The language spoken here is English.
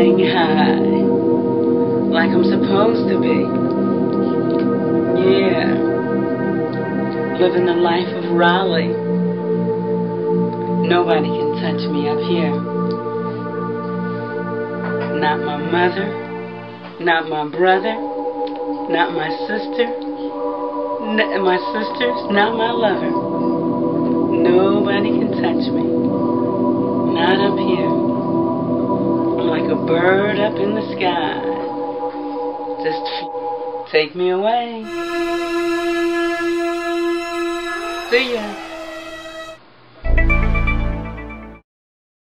flying high, like I'm supposed to be. Yeah, living the life of Raleigh. Nobody can touch me up here. Not my mother, not my brother, not my sister, my sisters, not my lover. Nobody can touch me. Not up here. I'm like a bird up in the sky. Just take me away. See ya.